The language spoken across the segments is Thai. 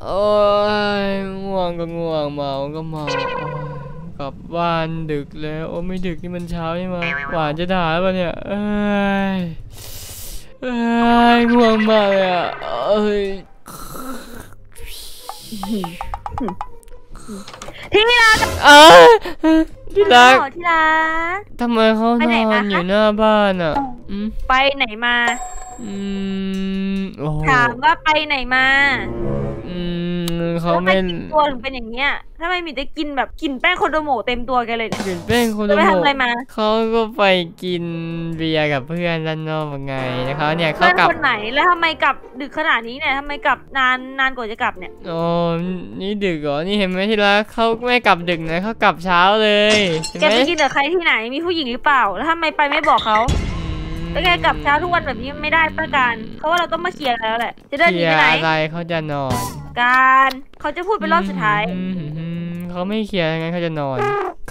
โอ้ยง่วงก็ง่วงเมาก็เมากลับบ้านดึกแล้วโอ้ไม่ดึกนี่มันเช้าใช่ไหมหวานจะด่าป่ะเนี่ยง่วงมากเลยอ่ะที่รักที่รักทำไมเขานอนอยู่หน้าบ้านอ่ะไปไหนมาถามว่าไปไหนมาเขาไม่ตัวถึงเป็นอย่างเงี้ยถ้าไม่มีจะกินแบบกินแป้งโคโดโมะเต็มตัวแกเลยเนี่ยกินแป้งโคโดโมะไปทำอะไรมาเขาก็ไปกินเบียร์กับเพื่อนด้านนอกไงนะคะเนี่ยเขากลับคนไหนแล้วทำไมกลับดึกขนาดนี้เนี่ยทำไมกลับนานกว่าจะกลับเนี่ยอ๋อนี่ดึกเหรอนี่เห็นไหมที่รักเขาไม่กลับดึกนะเขากลับเช้าเลยแกไปกินกับใครที่ไหนมีผู้หญิงหรือเปล่าแล้วทำไมไปไม่บอกเขาแล้วแกกลับเช้าทุกวันแบบนี้ไม่ได้ประการเพราะว่าเราต้องมาเคลียร์แล้วแหละจะเดินหนีไปไหนอะไรเขาจะนอนการเขาจะพูดเป็นรอบสุดท้ายเขาไม่เคลียร์งั้นเขาจะนอน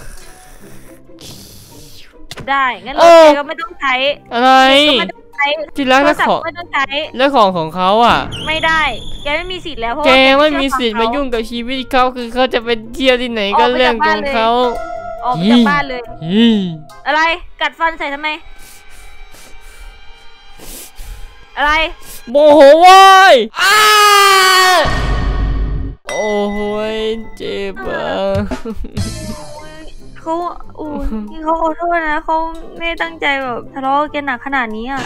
ได้งั้นรถแกก็ไม่ต้องใช้อะไรที่รักแล้วของแล้วของเขาอ่ะไม่ได้แกไม่มีสิทธิ์แล้วเพราะแกไม่มีสิทธิ์มายุ่งกับชีวิตเขาคือเขาจะไปเที่ยวที่ไหนก็เรื่องของเขาออกจากบ้านเลยอะไรกัดฟันใส่ทำไมอะไรโมโหว้ายโอ้โหเจ็บอ่ะเขาเขาขอโทษนะเขาไม่ตั้งใจแบบทะเลาะกันหนักขนาดนี้อ่ะ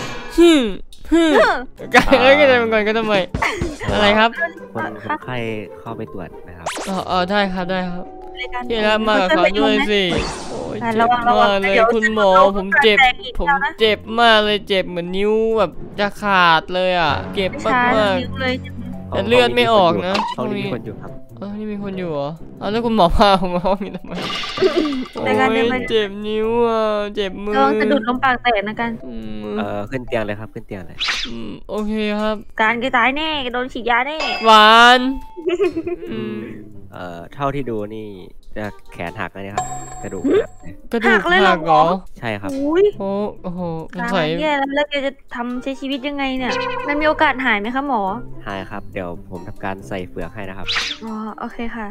กันจะเป็นก่อนก็ทำไมอะไรครับคนไข้เข้าไปตรวจนะครับได้ครับได้ครับที่รักมากับเขาด้วยสิโอ้ยเจ็บมากเลยคุณหมอผมเจ็บมากเลยเจ็บเหมือนนิ้วแบบจะขาดเลยอ่ะเจ็บมากแต่เลือดไม่ออกนะห้องนี้มีคนอยู่ครับนี่มีคนอยู่เหรอแล้วคุณหมอพาผมมาห้องนี้ทำไมโอ้ยเจ็บนิ้วอ่ะเจ็บมือสะดุดลมปากแตกนะกันขึ้นเตียงเลยครับขึ้นเตียงเลยโอเคครับการแกตายแน่โดนฉีดยาแน่หวานเท่าที่ดูนี่จะแขนหักนะครับกระดูกหักเลยเหรอใช่ครับโอ้โหใส่แล้วแกจะทำใช้ชีวิตยังไงเนี่ยมันมีโอกาสหายไหมคะหมอหายครับเดี๋ยวผมทำการใส่เฟือกให้นะครับโอเคค่ะ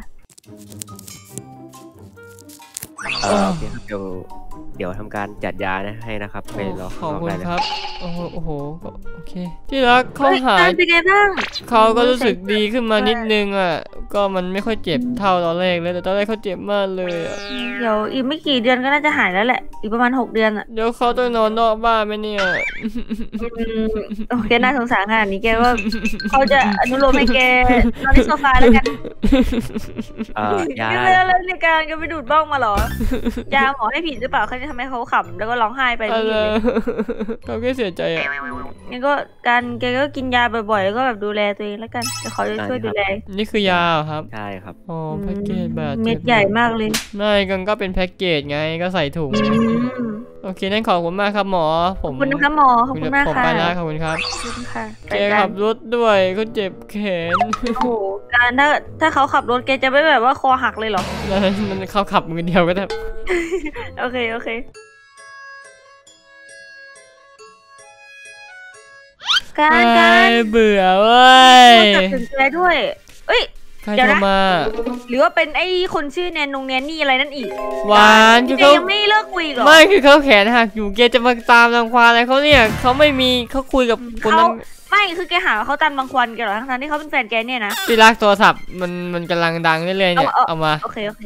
โอเคครับเดี๋ยวทำการจัดยาให้นะครับไปรอขอบคุณครับโอ้โหโอเคที่รักเขาหายเป็นไงบ้างเขาก็รู้สึกดีขึ้นมานิดนึงอ่ะก็มันไม่ค่อยเจ็บเท่าตอนแรกเลยแต่ตอนแรกเขาเจ็บมากเลยอ่ะเดี๋ยวอีกไม่กี่เดือนก็น่าจะหายแล้วแหละอีกประมาณ6 เดือนอ่ะเดี๋ยวเขาต้องนอนนอกบ้านไหมเนี่ยโอเคน่าสงสารขนาดนี้แกว่าเขาจะอนุโลมให้แกนอนที่โซฟาแล้วกันยาแล้วในการแกไปดูดบ้องมาหรอยาหมอให้ผิดหรือเปล่าเขาจะทำให้เขาขำแล้วก็ร้องไห้ไปเขาแค่เสียใจอ่ะงั้นก็การแกก็กินยาบ่อยๆแล้วก็แบบดูแลตัวเองแล้วกันเดี๋ยวเขาจะช่วยดูแลนี่คือยาครับใช่ครับแพ็กเกจแบบเม็ดใหญ่มากเลยไม่กันก็เป็นแพ็กเกจไงก็ใส่ถุงโอเคนั่นขอบคุณมากครับหมอขอบคุณนะครับหมอขอบคุณมากค่ะผมไปแล้วขอบคุณครับค่ะแกขับรถด้วยเขาเจ็บแขนโอ้โหการถ้าเขาขับรถแกจะไม่แบบว่าคอหักเลยหรอมันเขาขับมือเดียวก็ได้โอเคการเบื่อเว้ยถึงใจด้วยเดี๋ยวนะหรือว่าเป็นไอ้คนชื่อแนนี่อะไรนั่นอีกหวานคือเขายังไม่เลิกคุยหรอไม่คือเขาแขนหักอยู่แกจะมาตามรังควานอะไรเขาเนี่ยเขาไม่มีเขาคุยกับคนนั้นไม่คือแกหาเขาตามรังควานแกหรอทั้งที่เขาเป็นแฟนแกเนี่ยนะที่รักโทรศัพท์มันกำลังดังเรื่อยๆเนี่ยเอามาโอเคไป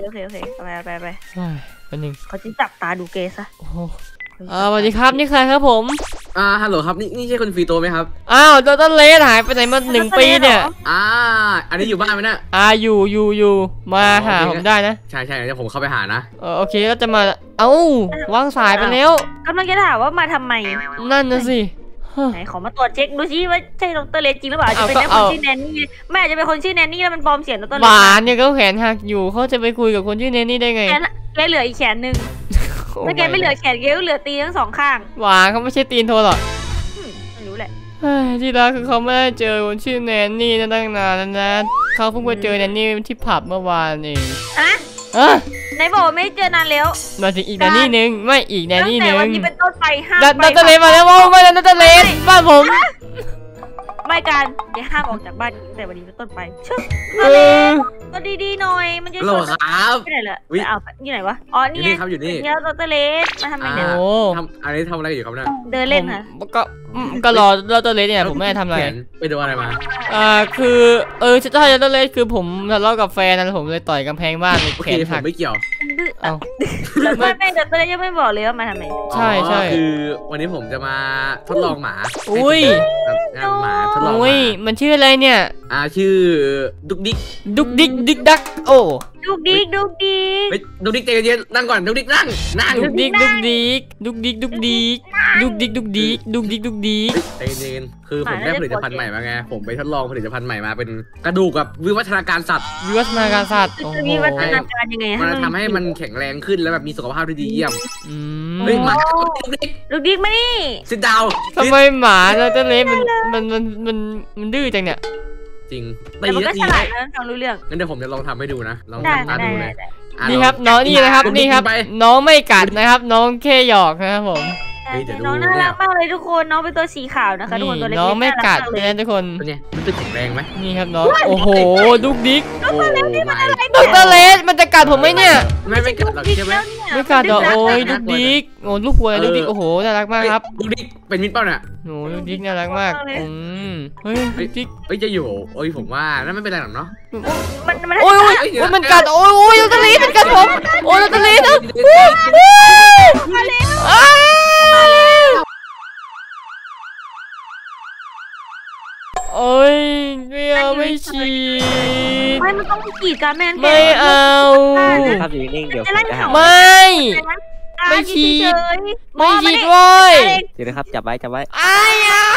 นึงเขาจะจับตาดูเกซะสวัสดีครับนี่ใครครับผมฮัลโหลครับนี่ใช่คุณฟีโตไหมครับอ้าวดรเลสหายไปไหนมา1 ปีเนี่ยอันนี้อยู่บ้านไหมเนี่ยอยู่มาหาผมได้นะใช่เดี๋ยวผมเข้าไปหานะโอเคก็จะมาวางสายไปแล้วกำลังจะถามว่ามาทำไมนั่นนะสิไหนขอมาตรวจเช็คดูซิว่าใช่ดรเลสจริงหรือเปล่าจะเป็นคนชื่อแนนนี่แม่จะเป็นคนชื่อแนนนี่แล้วมันปลอมเสียงดรเลสหวานเนี่ยเขาแขนหักอยู่เขาจะไปคุยกับคนชื่อแนนนี่ได้ไงแกเหลืออีกแขนนึงถ้าแกไม่เหลือแขนแกก็เหลือตีนทั้ง2 ข้างหวานเขาไม่ใช่ตีนโทรหรอกไม่รู้แหละที่รักคือเขาไม่ได้เจอคนชื่อแนนนี่ตั้งนานแล้วนะเขาเพิ่งไปเจอแนนนี่ที่ผับเมื่อวานเองไหนบอกไม่เจอนานแล้วมาถึงอีกแนนนี่นึงไม่อีกแนนนี่นึงวันนี้เป็นต้นไปห้ามดัตเตอร์เลสมาแล้วไม่ดัตเตอร์เลสบ้านผมไม่การอย่าห้ามออกจากบ้านตั้งแต่วันนี้เป็นต้นไปเชื่อเออก็ดีๆหน่อยมันจะฮัลโหลครับที่ไหนล่ะอุ๊ยเอาอยู่ไหนวะอ๋ออยู่นี่ไงนี่ครับอยู่นี่แล้วดรเลสมาทำไมเนี่ยโอ้อันนี้ทำอะไรอยู่ครับเนี่ยเดินเล่นค่ะผมก็รอเราตัวเล็กเนี่ยผมไม่ได้ทำอะไรแขนไปโดนอะไรมาคือถ้าจะตัวเล็กคือผมทะเลาะกับแฟนนะผมเลยต่อยกำแพงบ้านเลยโอแขเคน ผหัมกไม่เกี่ยวเอ้าไม่ดรเลสยังไม่บอกเลยว่ามาทำไมใช่ใช่คือวันนี้ผมจะมาทดลองหมาอุ้ยครับหมาทดลองหอุ้ยมามันชื่ออะไรเนี่ยชื่อดุกดิกดุกดิกดิกดักโอ้ดูดิกเฮ้ยดุกดิกใจเย็นๆนั่งก่อนดุกดิกนั่งดุกดิกดุกดิกดุกดิกดุกดิกดุกดิกดุกดิกดุกดิกดุกดิกใจเย็นๆคือผมได้ผลิตภัณฑ์ใหม่มาไงผมไปทดลองผลิตภัณฑ์ใหม่มาเป็นกระดูกกับวิวัฒนาการสัตว์วิวัฒนาการสัตว์โอ้จะโหมีวัฒนาการยังไงมันจะทำให้มันแข็งแรงขึ้นแล้วแบบมีสุขภาพที่ดีเยี่ยมอืเฮ้ยมหมาดุกดิกดูดิกมานี่ซิดดาวทำไมหมาแล้วตัวเล็กมันดื้อจังเนี่ยจริงแต่มันก็ทีฉลาดนะฟังรู้เรื่องงั้นเดี๋ยวผมจะลองทำให้ดูนะลองได้ทำตามดูเลยนี่ครับน้องนี่นะครับนี่ครับไปน้องไม่กัดนะครับ น้องแค่หยอกนะครับผมเฮ้ยเดี๋ยวดูน้องน่ารักมากเลยทุกคนน้องเป็นตัวสีขาวนะคะทุกคนตัวเล็กน้องไม่กัดเลยนะทุกคนเป็นไงรู้สึกแข็งแรงไหมนี่ครับน้องโอ้โหดุกดิกโอ้ไม่ดรเลสมันจะกัดผมไหมเนี่ยไม่กัดหรอกใช่ไหมไม่กัดหรอกโอ้ยดุกดิกโอ้ลูกหัวดุกดิกโอ้โหน่ารักมากครับดุกดิกเป็นมิตรเปล่าเนี่ยโอ้ดุกดิกน่ารักมากเฮ้ยดุกดิกเอ้ยจะอยู่โอ้ยผมว่านั่นไม่เป็นไรหรอกเนาะมันโอ้ยมันกัดโอ้ยดรเลสมันกัดผมโอ้ยดรเลสนะโอ้ยไม่เอาไม่ฉีดไม่มันต้องกีดกันแม่นไม่เอาครับอยู่นิ่งๆเดี๋ยวผมจะหาไม่ ไม่ฉีด ไม่ฉีดเว้ยเดี๋ยวนะครับจับไว้อ้าย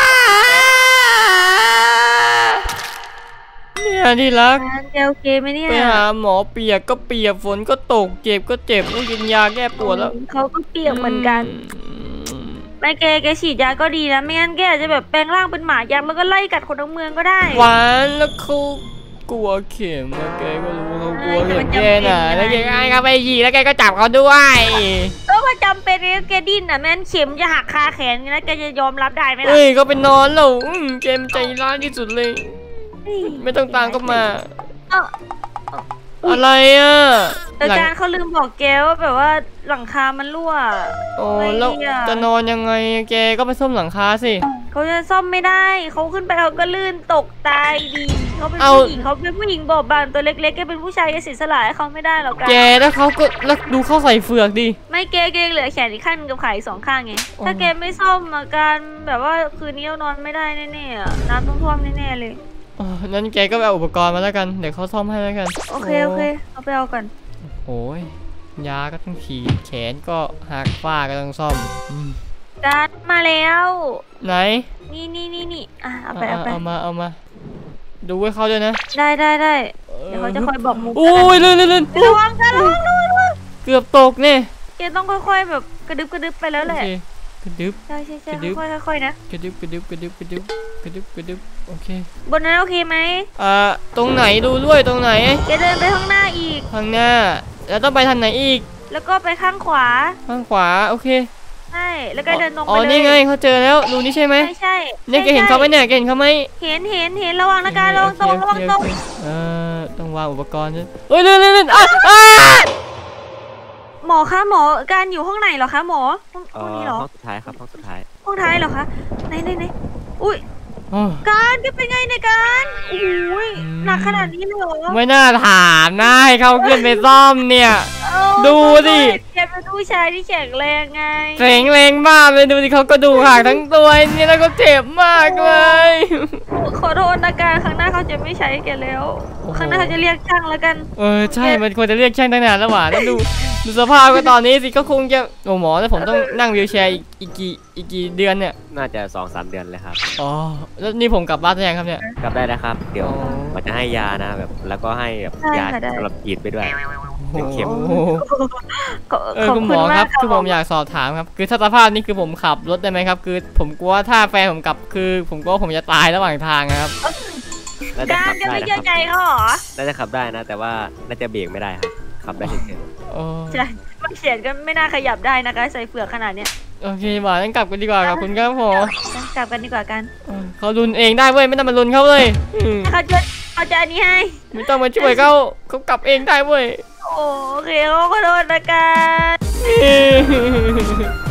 เนี่ยที่รักโอเคไหมเนี่ยไปหาหมอเปียกก็เปียกฝนก็ตกเจ็บก็เจ็บต้องกินยาแก้ปวดแล้วเขาก็เปียกเหมือนกันไม่แกฉีดยาก็ดีนะไม่งั้นแกอาจจะแบบแปลงร่างเป็นหมายักษ์มันก็ไล่กัดคนทั้งเมืองก็ได้หวานแล้วเขากลัวเข็มอะแกก็รู้เขากลัวเข็มแกน่ะแล้วแกก็ให้เขาไปฉีดแล้วแกก็จับเขาด้วยก็มาจำเป็นแกดิ้นอ่ะแม่นเข็มจะหักคาแขนนะแกจะยอมรับได้ไหมล่ะเอ้ยก็ไปนอนแล้วเกมใจร้ายที่สุดเลย ไม่ต้องตามก็มา อะไรอ่ะแต่การเขาลืมบอกแกว่าแบบว่าหลังคามันรั่วโอ้แล้วจะนอนยังไงแกก็ไปซ่อมหลังคาสิเขาจะซ่อมไม่ได้เขาขึ้นไปเขาก็ลื่นตกตายดีเขาเป็นผู้หญิงเขาเป็นผู้หญิงบอบบางตัวเล็กๆแกเป็นผู้ชายแกเสียสละให้เขาไม่ได้หรอกกันแกแล้วเขาก็แล้วดูเขาใส่เฟือกดิไม่แกเหลือแขนอีกข้างกับขาอีกสองข้างไงถ้าแกไม่ซ่อมอาการแบบว่าคืนนี้เรานอนไม่ได้แน่ๆน้ำต้องท่วมแน่ๆเลยนั้นแกก็ไปเอาอุปกรณ์มาแล้วกันเดี๋ยวเขาซ่อมให้แล้วกันโอเคเอาไปเอากันโอ้ยยาก็ต้องฉีดแขนก็หักฝ้าก็ต้องซ่อมการ์ดมาแล้วไหนนี่เอาไปเอามาดูไว้เขาด้วยนะได้เดี๋ยวเขาจะคอยบอกมุกโอ้ยเลื่อนระวังกันระวังเกือบตกเนี่ยแกต้องค่อยๆแบบกระดึบไปแล้วแหละกระดึบใช่ค่อยๆนะกระดึบโอเคบนนั้นโอเคไหมตรงไหนดูด้วยตรงไหนแกเดินไปข้างหน้าอีกข้างหน้าแล้วต้องไปทางไหนอีกแล้วก็ไปข้างขวาข้างขวาโอเคใช่แล้วก็เดินตรงไปอ๋อเลยนี่ไงเขาเจอแล้วดูนี่ใช่ไหมใช่เนี่ยแกเห็นเขาไหมเนี่ยแกเห็นเขาไหมเห็นระวังนะการระวังตรงต้องวางอุปกรณ์ด้วยเฮ้ยเลื่อนหมอคะหมอการอยู่ห้องไหนเหรอคะหมอห้องนี้เหรอห้องสุดท้ายครับห้องสุดท้ายห้องท้ายเหรอคะไหนอุ้ยการแกเป็นไงเนี่ยการโอ้ยหนักขนาดนี้เลยเหรอไม่น่าถามนะให้เขาขึ้นไปซ่อมเนี่ย ดูดิแกเป็นผู้ชายที่แข็งแรงไงแข็งแรงมากเลยดูดิเขาก็ดูหักทั้งตัวนี่แล้วก็เจ็บมากเลยขอโทษนะการครั้งหน้าเขาจะไม่ใช้แกแล้วครั้งหน้าเขาจะเรียกช่างแล้วกันใช่มันควรจะเรียกช่างตั้งนานแล้วหว่าแล้วดูสภาพก็ตอนนี้สิก็คงจะโอ้หมอแล้วผมต้องนั่งวีลแชร์อีกกี่เดือนเนี่ยน่าจะ 2-3 เดือนเลยครับอ๋อแล้วนี่ผมกลับบ้านได้ยังครับเนี่ยกลับได้นะครับ เดี๋ยวอ๋อมันจะให้ยานะแบบแล้วก็ให้แบบยาสำหรับฉีดไปด้วย เข็มคุณหมอครับคือผมอยากสอบถามครับคือถ้าสภาพนี้คือผมขับรถได้ไหมครับคือผมกลัวถ้าแฟนผมกลับคือผมกลัวผมจะตายระหว่างทางครับน่าจะการขับจะได้ไม่นะเชื่คอรับใจเขาเหรอน่าจะขับได้นะ แต่ว่าน่าจะเบรกไม่ได้ครับขับได้เฉยโอ้ใช่ไม่เขียนก็ไม่น่าขยับได้นะคะใส่เฟือกขนาดเนี้ยโอเคหมางั้นกลับกันดีกว่าขอบคุณครับหมอกลับกันดีกว่ากันเขาลุนเองได้เว้ยไม่ต้องมาลุนเขาเลยเขาจะอันนี้ให้ไม่ต้องมาช่วยเขากลับเองได้เว้ยโอเคขอโทษนะกัน